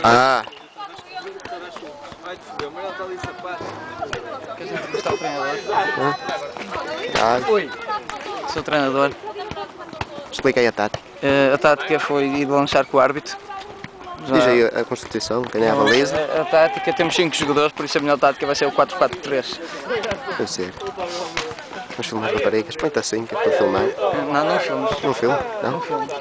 Ah! Queres entrevistar o treinador? Oi. Sou treinador. Explica aí a tática. A tática foi ir lançar com o árbitro. Diz aí a constituição, quem é a baliza. A tática, temos 5 jogadores, por isso a melhor tática vai ser o 4-4-3. Deve ser. Vamos filmar raparigas, põe-te assim, que é para filmar. Não filmes. Não filme? Não? Não filmes.